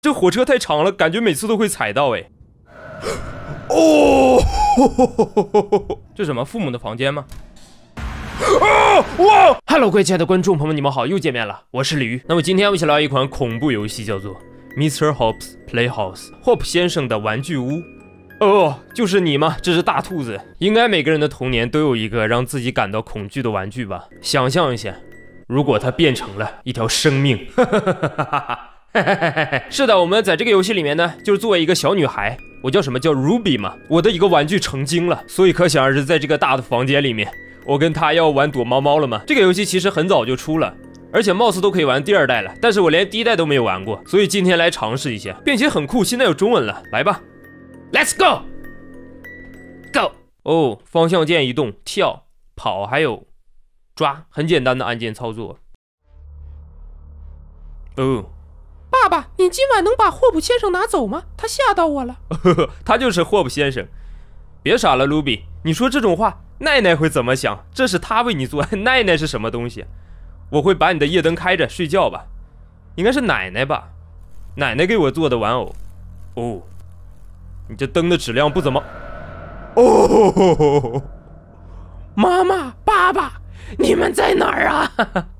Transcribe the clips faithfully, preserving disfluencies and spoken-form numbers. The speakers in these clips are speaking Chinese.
这火车太长了，感觉每次都会踩到哎。哦，这什么？父母的房间吗？啊！哇 ！Hello， 各位亲爱的观众朋友们，你们好，又见面了，我是李鱼。那么今天我们一起聊一款恐怖游戏，叫做 Mister Hopp's Playhouse， 霍普先生的玩具屋。哦，就是你吗？这是大兔子。应该每个人的童年都有一个让自己感到恐惧的玩具吧？想象一下，如果它变成了一条生命。是的，我们在这个游戏里面呢，就是作为一个小女孩，我叫什么叫 Ruby 嘛，我的一个玩具成精了，所以可想而知，在这个大的房间里面，我跟她要玩躲猫猫了嘛。这个游戏其实很早就出了，而且貌似都可以玩第二代了，但是我连第一代都没有玩过，所以今天来尝试一下，并且很酷，现在有中文了，来吧 ，Let's go go 哦，方向键移动、跳、跑还有抓，很简单的按键操作。哦。 爸爸，你今晚能把霍普先生拿走吗？他吓到我了。 他就是霍普先生。别傻了，卢比，你说这种话，奈奈会怎么想？这是他为你做，奈奈是什么东西？我会把你的夜灯开着睡觉吧？应该是奶奶吧？奶奶给我做的玩偶。哦，你这灯的质量不怎么……哦， 妈妈，爸爸，你们在哪儿啊？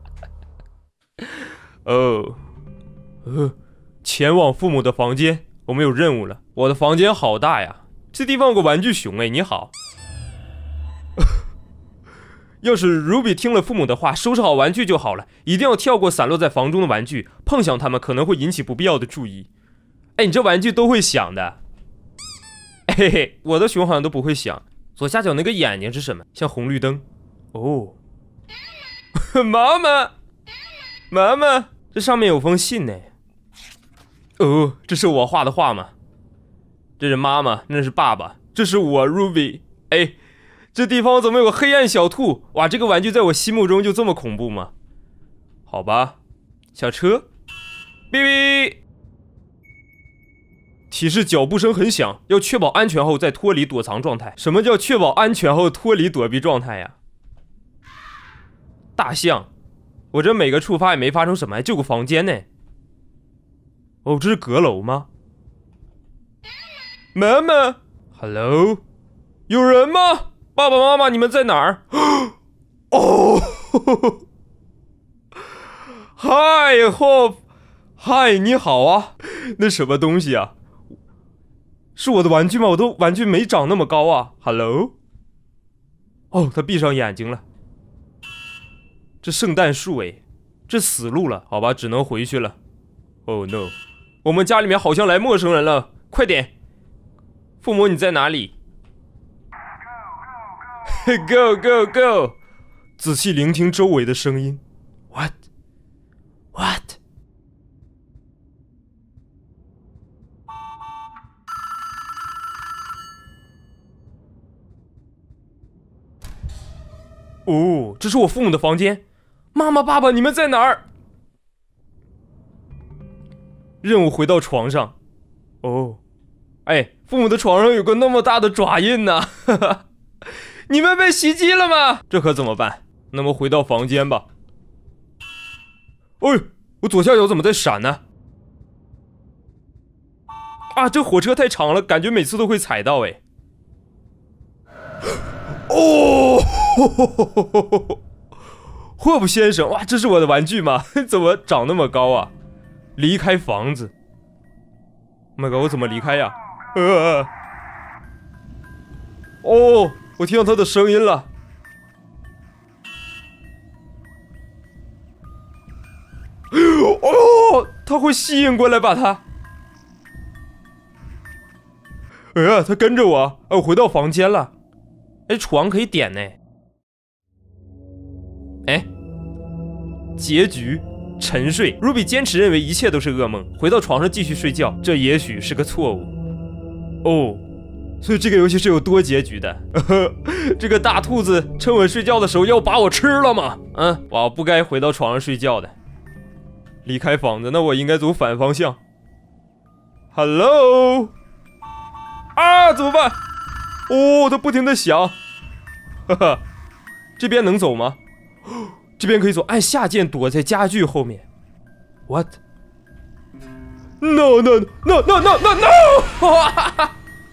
哦。呃，前往父母的房间，我们有任务了。我的房间好大呀，这地方有个玩具熊哎，你好。要是 Ruby 听了父母的话，收拾好玩具就好了，一定要跳过散落在房中的玩具，碰响它们可能会引起不必要的注意。哎，你这玩具都会响的。嘿嘿，我的熊好像都不会响。左下角那个眼睛是什么？像红绿灯。哦，妈妈，妈妈，这上面有封信呢。哦，这是我画的画吗？这是妈妈，那是爸爸，这是我 Ruby。哎，这地方怎么有个黑暗小兔？哇，这个玩具在我心目中就这么恐怖吗？好吧，小车，哔哔，提示脚步声很响，要确保安全后再脱离躲藏状态。什么叫确保安全后脱离躲避状态呀？大象，我这每个触发也没发生什么，就个房间呢。哦，这是阁楼吗？妈妈 ，Hello， 有人吗？爸爸妈妈，你们在哪儿？哦，嗨 ，Hope， 嗨，你好啊，那什么东西啊？是我的玩具吗？我的玩具没长那么高啊。Hello， 哦，他闭上眼睛了。这圣诞树哎，这死路了，好吧，只能回去了。Oh no。我们家里面好像来陌生人了，快点！父母你在哪里 ？Go go go！ 仔细聆听周围的声音。What? What? 哦，这是我父母的房间。妈妈、爸爸，你们在哪儿？任务回到床上。哦，哎，父母的床上有个那么大的爪印呢、啊，你们被袭击了吗？这可怎么办？那么回到房间吧。哎，我左下角怎么在闪呢？啊，这火车太长了，感觉每次都会踩到哎。哦，霍普先生，哇，这是我的玩具吗？怎么长那么高啊？离开房子 ，Oh my god， 我怎么离开呀？呃，哦，我听到他的声音了。哦，他会吸引过来把他。哎呀，他跟着我，哎，我回到房间了。哎，床可以点呢。哎，结局。沉睡 ，Ruby 坚持认为一切都是噩梦，回到床上继续睡觉，这也许是个错误。哦，所以这个游戏是有多结局的。这个大兔子趁我睡觉的时候要把我吃了吗？嗯，我不该回到床上睡觉的。离开房子，那我应该走反方向。Hello， 啊，怎么办？哦，它不停的响。哈哈，这边能走吗？这边可以走，按下键躲在家具后面。What？ No no no no no no no！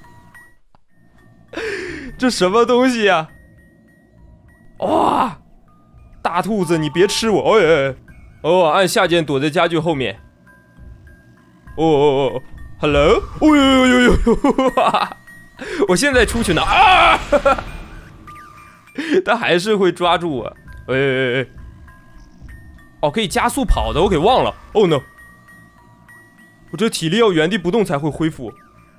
这什么东西呀、啊？哇！大兔子，你别吃我！哎哎！哦，按下键躲在家具后面。哦哦哦 ，Hello！ 哦呦呦呦呦呦！我现在出去呢啊！他还是会抓住我。哎哎哎！哦，可以加速跑的，我给忘了。Oh no！ 我这体力要原地不动才会恢复。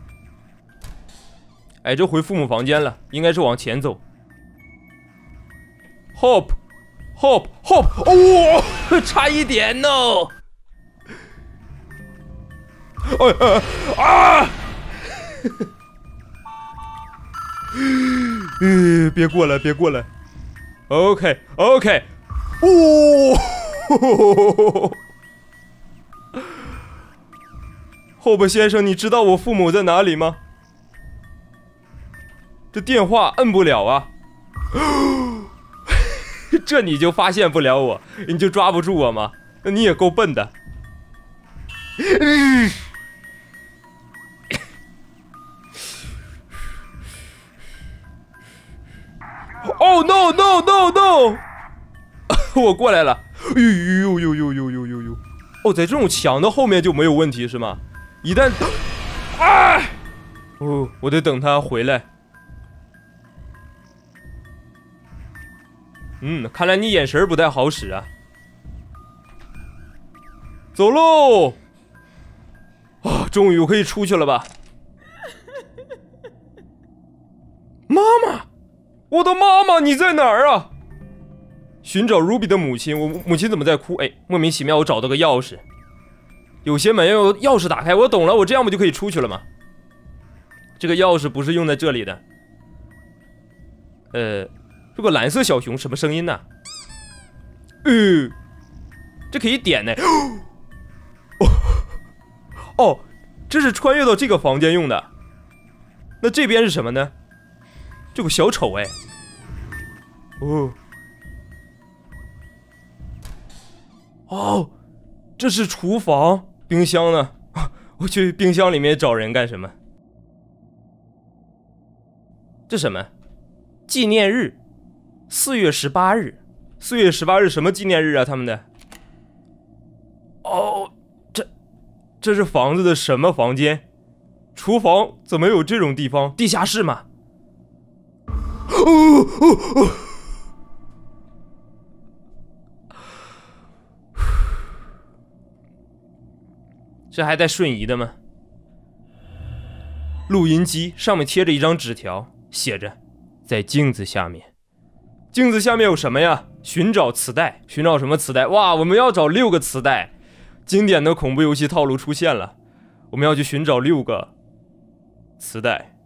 哎，这回父母房间了，应该是往前走。Hop， hop， hop！ 哦，差一点 no！ 哎哎啊！呃，别过来，别过来。OK OK， 哦。Hop先生，你知道我父母在哪里吗？这电话摁不了啊！这你就发现不了我，你就抓不住我吗？那你也够笨的。哦 no no no no！ 我过来了！呦呦呦呦呦呦呦呦！哦，在这种墙的后面就没有问题是吗？一旦啊，哦，我得等他回来。嗯，看来你眼神不太好使啊。走喽！啊，终于我可以出去了吧？妈妈，我的妈妈，你在哪儿啊？寻找 Ruby 的母亲，我母亲怎么在哭？哎，莫名其妙，我找到个钥匙。有些门要钥匙打开，我懂了，我这样不就可以出去了吗？这个钥匙不是用在这里的。呃，这个蓝色小熊什么声音呢？呃，这可以点呢。哦，哦，这是穿越到这个房间用的。那这边是什么呢？这个小丑哎。哦。哦，这是厨房，冰箱呢？我去冰箱里面找人干什么？这什么？纪念日，四月十八日。四月十八日什么纪念日啊？他们的？哦，这这是房子的什么房间？厨房怎么有这种地方？地下室吗？哦哦哦！这还带瞬移的吗？录音机上面贴着一张纸条，写着在镜子下面。镜子下面有什么呀？寻找磁带。寻找什么磁带？哇，我们要找六个磁带。经典的恐怖游戏套路出现了，我们要去寻找六个磁带。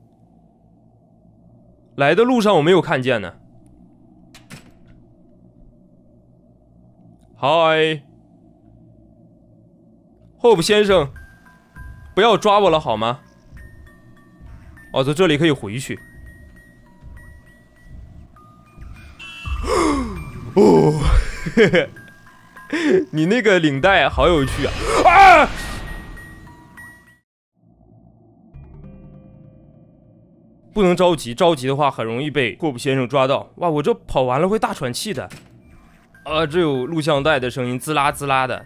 来的路上我没有看见呢。嗨，Hope 先生，不要抓我了好吗？哦，在这里可以回去。哦，嘿嘿，你那个领带好有趣啊！啊！不能着急，着急的话很容易被霍普先生抓到。哇，我这跑完了会大喘气的。啊，这有录像带的声音，滋啦滋啦的。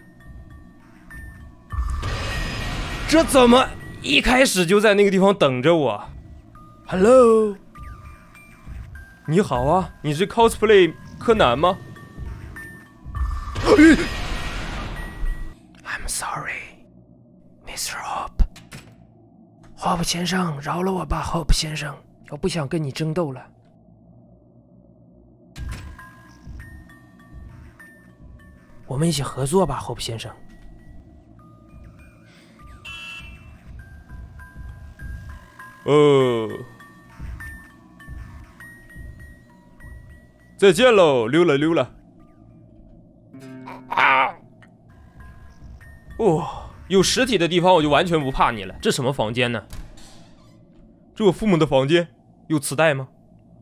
这怎么一开始就在那个地方等着我 ？Hello， 你好啊，你是 cosplay 柯南吗 ？I'm sorry, Mister Hope。Hope 先生，饶了我吧 ，Hope 先生，我不想跟你争斗了。我们一起合作吧 ，Hope 先生。 呃，再见喽，溜了溜了。啊！哦，有实体的地方我就完全不怕你了。这什么房间呢？这我父母的房间，有磁带吗？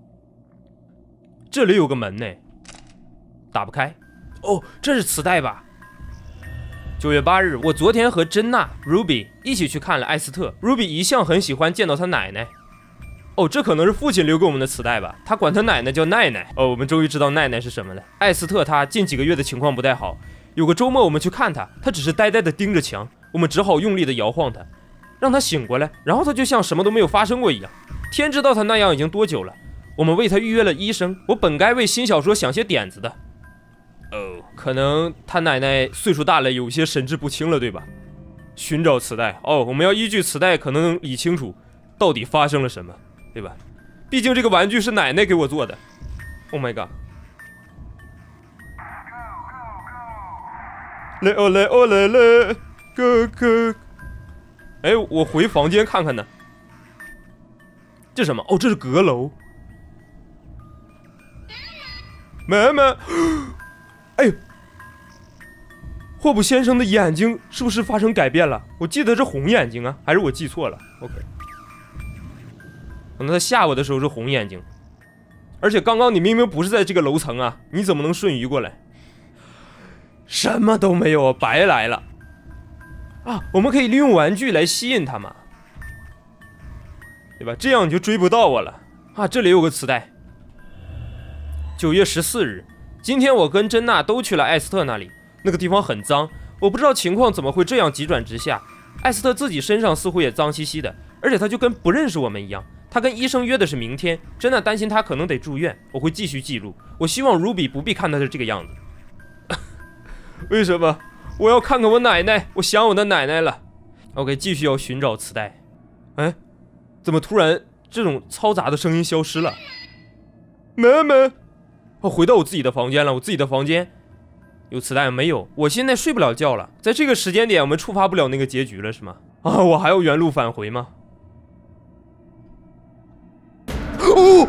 这里有个门呢，打不开。哦，这是磁带吧？ 九月八日，我昨天和珍娜、Ruby 一起去看了艾斯特。Ruby 一向很喜欢见到他奶奶。哦，这可能是父亲留给我们的磁带吧？他管他奶奶叫奈奈。哦，我们终于知道奈奈是什么了。艾斯特他近几个月的情况不太好，有个周末我们去看他，他只是呆呆地盯着墙，我们只好用力地摇晃他，让他醒过来，然后他就像什么都没有发生过一样。天知道他那样已经多久了。我们为他预约了医生，我本该为新小说想些点子的。哦，可能他奶奶岁数大了，有些神志不清了，对吧？寻找磁带。哦，我们要依据磁带可能能理清楚到底发生了什么，对吧？毕竟这个玩具是奶奶给我做的。Oh my god！ 来哦来哦来来，哥哥！哎，我回房间看看呢。这什么？哦，这是阁楼。妈妈，哎呦！霍普先生的眼睛是不是发生改变了？我记得是红眼睛啊，还是我记错了 ？OK， 可能他吓我的时候是红眼睛，而且刚刚你明明不是在这个楼层啊，你怎么能瞬移过来？什么都没有，白来了啊！我们可以利用玩具来吸引他嘛，对吧？这样你就追不到我了啊！这里有个磁带。九月十四日，今天我跟珍娜都去了艾斯特那里。那个地方很脏，我不知道情况怎么会这样急转直下。艾斯特自己身上似乎也脏兮兮的，而且他就跟不认识我们一样。他跟医生约的是明天，珍娜担心他可能得住院，我会继续记录。我希望 Ruby 不必看他是这个样子。为什么？我要看看我奶奶，我想我的奶奶了。OK， 继续要寻找磁带。哎，怎么突然这种嘈杂的声音消失了？妈妈，我回到我自己的房间了。我自己的房间有磁带没有？我现在睡不了觉了。在这个时间点，我们触发不了那个结局了，是吗？啊，我还要原路返回吗？哦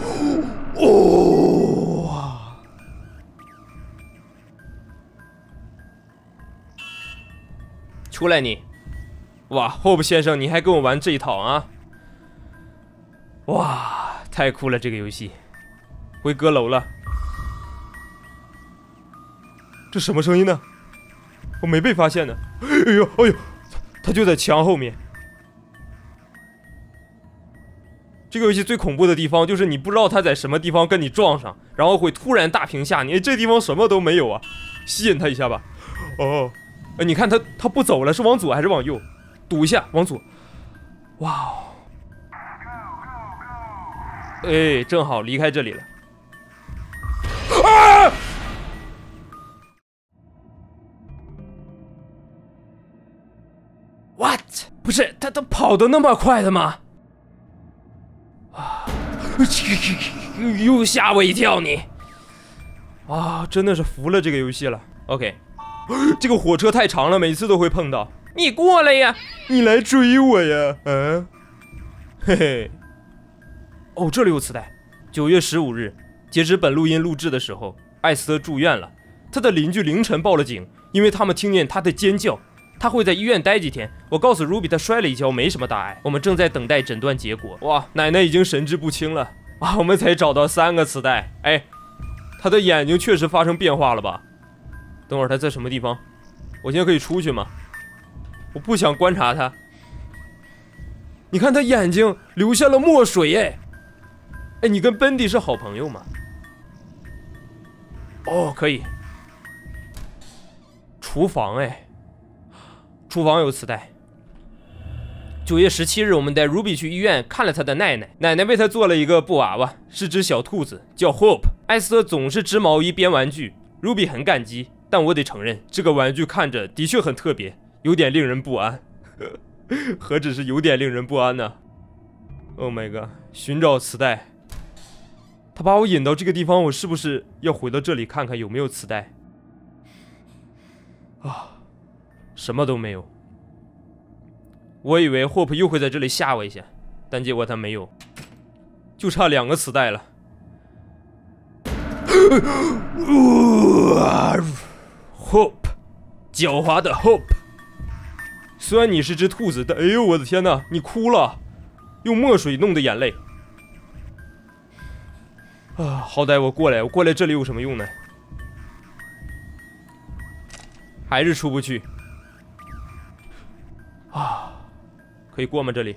哦！出来你！哇，霍普先生，你还跟我玩这一套啊？哇，太酷了这个游戏！回阁楼了。这什么声音呢？我没被发现呢。哎呦哎呦，他就在墙后面。这个游戏最恐怖的地方就是你不知道他在什么地方跟你撞上，然后会突然大屏吓你。哎，这地方什么都没有啊，吸引他一下吧。哦，哎，你看他他不走了，是往左还是往右？赌一下，往左。哇哦！哎，正好离开这里了。啊！What？ 不是他，他跑得那么快的吗？啊！又吓我一跳你！啊，真的是服了这个游戏了。OK， 这个火车太长了，每次都会碰到。你过来呀！你来追我呀！啊，嘿嘿。哦，这里有磁带。九月十五日，截止本录音录制的时候，艾斯特住院了。他的邻居凌晨报了警，因为他们听见他的尖叫。他会在医院待几天。我告诉 Ruby 他摔了一跤，没什么大碍。我们正在等待诊断结果。哇，奶奶已经神志不清了啊！我们才找到三个磁带。哎，他的眼睛确实发生变化了吧？等会儿他在什么地方？我现在可以出去吗？我不想观察他。你看他眼睛流下了墨水。哎，哎，你跟 Bendy 是好朋友吗？哦，可以。厨房。哎。厨房有磁带。九月十七日，我们带 Ruby 去医院看了他的奶奶，奶奶为他做了一个布娃娃，是只小兔子，叫 Hope。艾斯特总是织毛衣编玩具 ，Ruby 很感激，但我得承认，这个玩具看着的确很特别，有点令人不安。何止是有点令人不安呢 ？Oh my god！ 寻找磁带，他把我引到这个地方，我是不是要回到这里看看有没有磁带？啊！什么都没有。我以为霍普又会在这里吓我一下，但结果他没有，就差两个磁带了。Hope， 狡猾的 Hope。虽然你是只兔子，但哎呦我的天哪，你哭了，用墨水弄的眼泪。啊，好歹我过来，我过来这里有什么用呢？还是出不去。 啊，可以过吗？这里？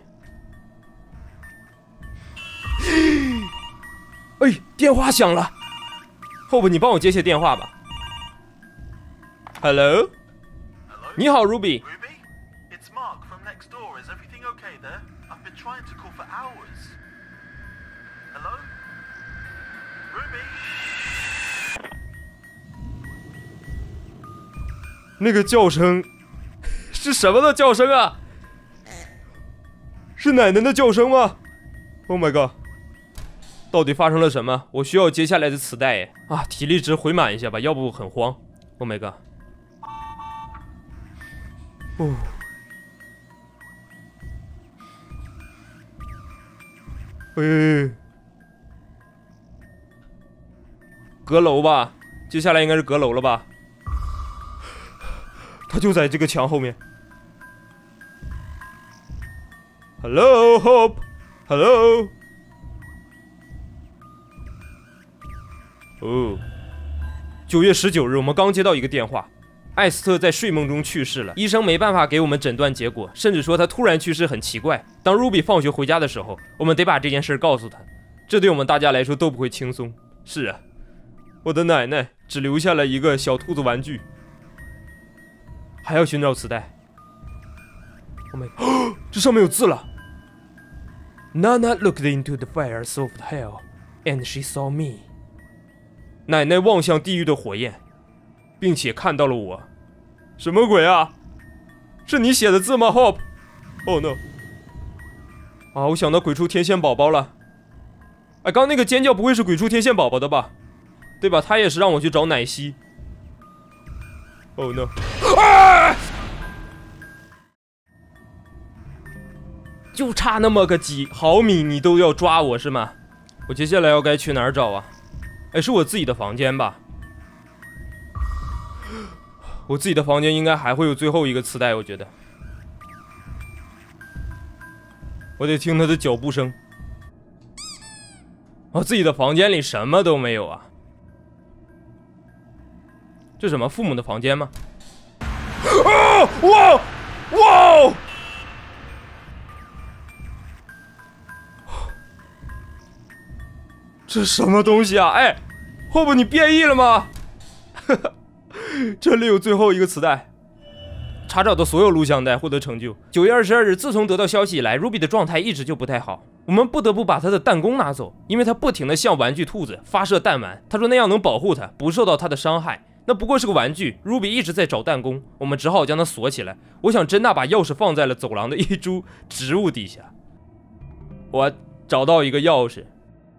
哎，电话响了。后不，你帮我接些电话吧。Hello， 你好 ，Ruby。Ruby，it's Mark from next door. Is everything okay there? I've been trying to call for hours. Hello, Ruby。那个叫声是什么的叫声啊？是奶奶的叫声吗 ？Oh my god！ 到底发生了什么？我需要接下来的磁带啊！体力值回满一下吧，要不很慌。Oh my god！ 哦，哎，阁楼吧，接下来应该是阁楼了吧？他就在这个墙后面。Hello Hope，Hello。哦，九月十九日，我们刚接到一个电话，艾斯特在睡梦中去世了。医生没办法给我们诊断结果，甚至说他突然去世很奇怪。当 Ruby 放学回家的时候，我们得把这件事告诉他，这对我们大家来说都不会轻松。是啊，我的奶奶只留下了一个小兔子玩具，还要寻找磁带。Oh my god， 这上面有字了。Nana looked into the fires of hell, and she saw me。奶奶望向地狱的火焰，并且看到了我。什么鬼啊？是你写的字吗 ，Hope？ Oh no！ 啊，我想到鬼畜天线宝宝了。哎，刚那个尖叫不会是鬼畜天线宝宝的吧？对吧？他也是让我去找奶昔。Oh no！ 啊！就差那么个几毫米，你都要抓我是吗？我接下来要该去哪儿找啊？哎，是我自己的房间吧？我自己的房间应该还会有最后一个磁带，我觉得。我得听他的脚步声。我自己的房间里什么都没有啊！这什么？父母的房间吗？啊！哇！哇！这什么东西啊？哎，霍布，你变异了吗？这里有最后一个磁带。查找的所有录像带获得成就。九月二十二日，自从得到消息以来 ，Ruby 的状态一直就不太好。我们不得不把他的弹弓拿走，因为他不停地向玩具兔子发射弹丸。他说那样能保护他，不受到他的伤害。那不过是个玩具 ，Ruby 一直在找弹弓，我们只好将它锁起来。我想珍娜把钥匙放在了走廊的一株植物底下。我找到一个钥匙。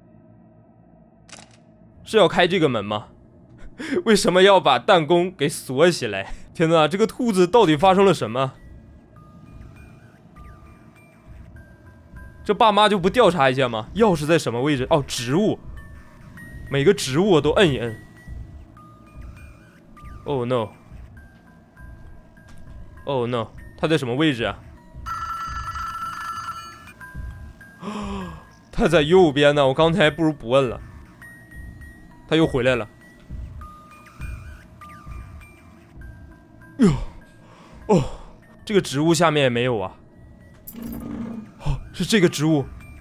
是要开这个门吗？为什么要把弹弓给锁起来？天哪，这个兔子到底发生了什么？这爸妈就不调查一下吗？钥匙在什么位置？哦，植物，每个植物我都摁一摁。Oh no！ Oh no！ 它在什么位置啊？它在右边呢，我刚才不如不摁了。他又回来了。哟，哦，这个植物下面也没有啊。哦，是这个植物。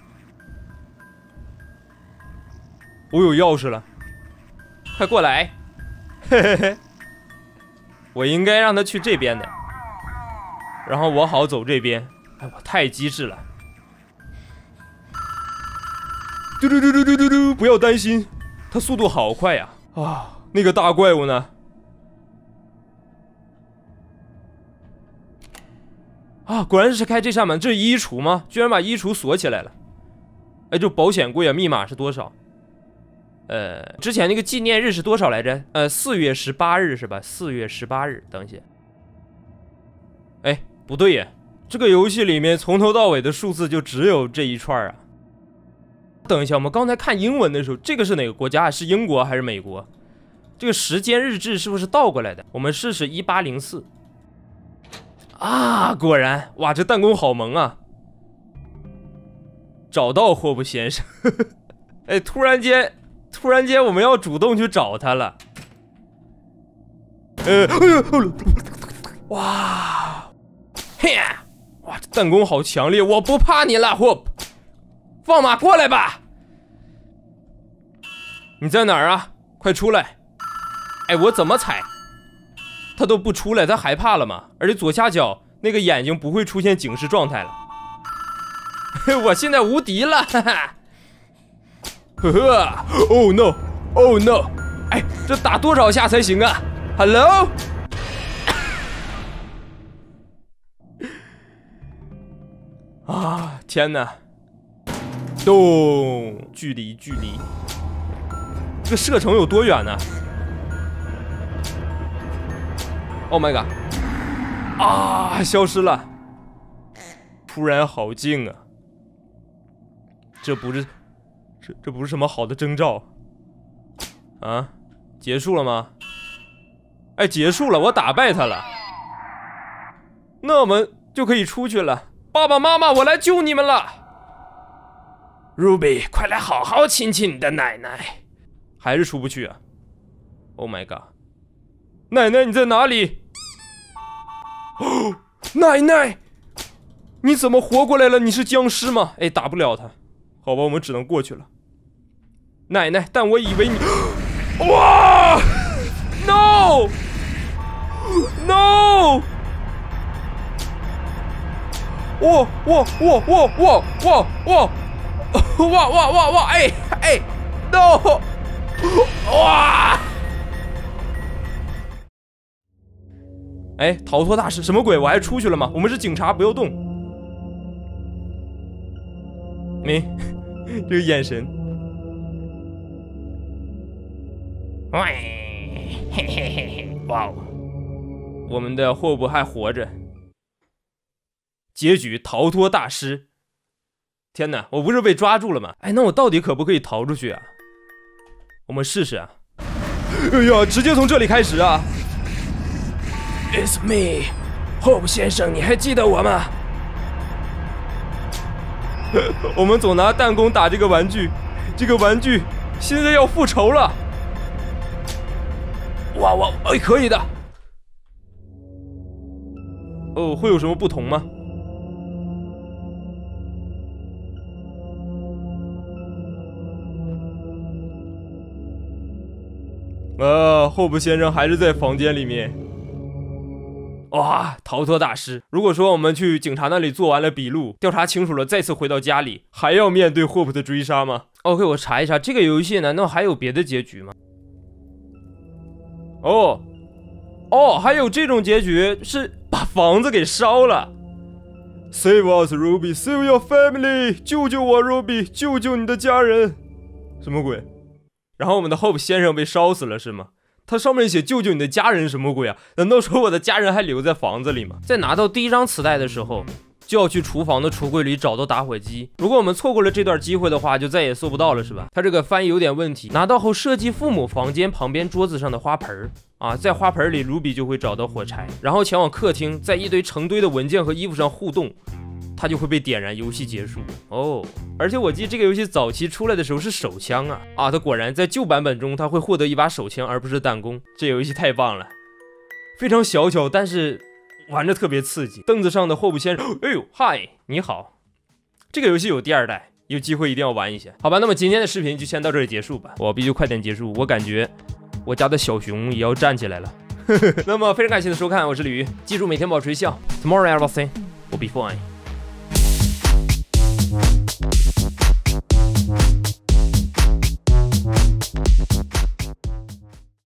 我有钥匙了，快过来！嘿嘿嘿，我应该让他去这边的，然后我好走这边。哎，我太机智了。嘟嘟嘟嘟嘟嘟嘟，不要担心。他速度好快呀！啊，那个大怪物呢？啊，果然是开这扇门。这是衣橱吗？居然把衣橱锁起来了。哎，这保险柜啊，密码是多少？呃，之前那个纪念日是多少来着？呃，四月十八日是吧？四月十八日，等一下。哎，不对呀，这个游戏里面从头到尾的数字就只有这一串啊。等一下，我们刚才看英文的时候，这个是哪个国家？是英国还是美国？这个时间日志是不是倒过来的？我们试试一八零四。啊，果然，哇，这弹弓好萌啊！找到霍布先生。哎，突然间，突然间我们要主动去找他了。呃，哎呦，哇，嘿呀， 弹弓好强烈，我不怕你了 ，Hope， 放马过来吧！你在哪儿啊？快出来！哎，我怎么踩？他都不出来，他害怕了嘛？而且左下角那个眼睛不会出现警示状态了。我现在无敌了，哈哈！呵呵 ，Oh no，Oh no！ 哎，这打多少下才行啊 ？Hello？ 啊，天哪！咚，距离距离，这个射程有多远呢 ？Oh my god！ 啊，消失了！突然好近啊！这不是，这这不是什么好的征兆啊！结束了吗？哎，结束了，我打败他了，那我们就可以出去了。爸爸妈妈，我来救你们了 ！Ruby， 快来好好亲亲你的奶奶。还是出不去啊 ！Oh my god！ 奶奶你在哪里？哦，奶奶，你怎么活过来了？你是僵尸吗？哎，打不了他。好吧，我们只能过去了。奶奶，但我以为你……哇 ！No！ No！ 哇哇哇哇哇哇哇哇哇哇哇！哎哎 ，No！ 哇！哎，逃脱大师，什么鬼？我还出去了吗？我们是警察，不要动。没，这个眼神。喂，嘿嘿嘿嘿，哇哦！我们的霍布还活着。结局逃脱大师。天哪，我不是被抓住了吗？哎，那我到底可不可以逃出去啊？我们试试啊！哎呀，直接从这里开始啊 ！It's me， Hope 先生，你还记得我吗？ 我们总拿弹弓打这个玩具，这个玩具现在要复仇了。哇哇，哎，可以的。哦，会有什么不同吗？啊，霍普先生还是在房间里面。哇，逃脱大师！如果说我们去警察那里做完了笔录，调查清楚了，再次回到家里，还要面对霍普的追杀吗 ？OK， 我查一查，这个游戏难道还有别的结局吗？哦，哦，还有这种结局是把房子给烧了。Save us, Ruby! Save your family! 救救我 ，Ruby！ 救救你的家人！什么鬼？然后我们的 Hope 先生被烧死了是吗？他上面写救救你的家人什么鬼啊？难道说我的家人还留在房子里吗？在拿到第一张磁带的时候，就要去厨房的橱柜里找到打火机。如果我们错过了这段机会的话，就再也搜不到了是吧？他这个翻译有点问题。拿到后设计父母房间旁边桌子上的花盆啊，在花盆里 Ruby 就会找到火柴，然后前往客厅，在一堆成堆的文件和衣服上互动。它就会被点燃，游戏结束哦。而且我记得这个游戏早期出来的时候是手枪啊啊！它果然在旧版本中，它会获得一把手枪，而不是弹弓。这游戏太棒了，非常小巧，但是玩着特别刺激。凳子上的霍普先生，哎呦，嗨，你好！这个游戏有第二代，有机会一定要玩一下，好吧？那么今天的视频就先到这里结束吧，我必须快点结束，我感觉我家的小熊也要站起来了。那么非常感谢的收看，我是李鱼，记住每天保持一笑 ，Tomorrow everything will be fine。